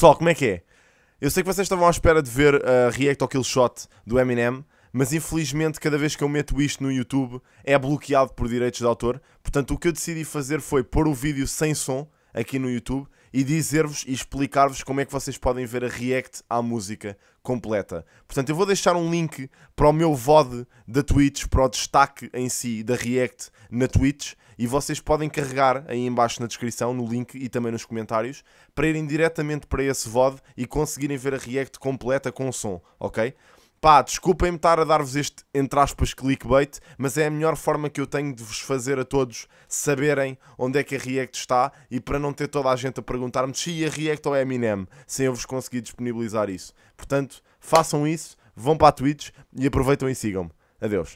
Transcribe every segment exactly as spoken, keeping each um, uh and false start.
Pessoal, como é que é? Eu sei que vocês estavam à espera de ver a React ao Killshot do Eminem, mas infelizmente cada vez que eu meto isto no YouTube é bloqueado por direitos de autor. Portanto, o que eu decidi fazer foi pôr o vídeo sem som aqui no YouTube e dizer-vos e explicar-vos como é que vocês podem ver a React à música completa. Portanto, eu vou deixar um link para o meu V O D da Twitch, para o destaque em si da React na Twitch, e vocês podem carregar aí em baixo na descrição, no link e também nos comentários, para irem diretamente para esse V O D e conseguirem ver a React completa com som, ok? Pá, desculpem-me estar a dar-vos este, entre aspas, clickbait, mas é a melhor forma que eu tenho de vos fazer a todos saberem onde é que a React está e para não ter toda a gente a perguntar-me se a React ou a Eminem, sem eu vos conseguir disponibilizar isso. Portanto, façam isso, vão para a Twitch e aproveitam e sigam-me. Adeus.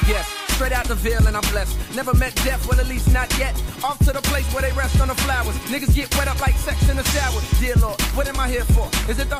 guess. Straight out the Ville and I'm blessed. Never met death, well at least not yet. Off to the place where they rest on the flowers. Niggas get wet up like sex in the shower. Dear Lord, what am I here for? Is it the